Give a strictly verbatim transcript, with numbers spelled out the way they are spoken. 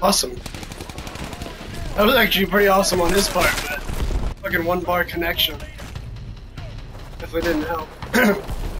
Awesome. That was actually pretty awesome on his part, but fucking one bar connection. Definitely didn't help.